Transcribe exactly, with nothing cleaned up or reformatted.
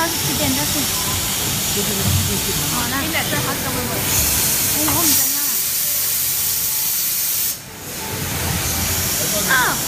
几点再睡？好啦，现在最好做咩？我我唔整啦。啊！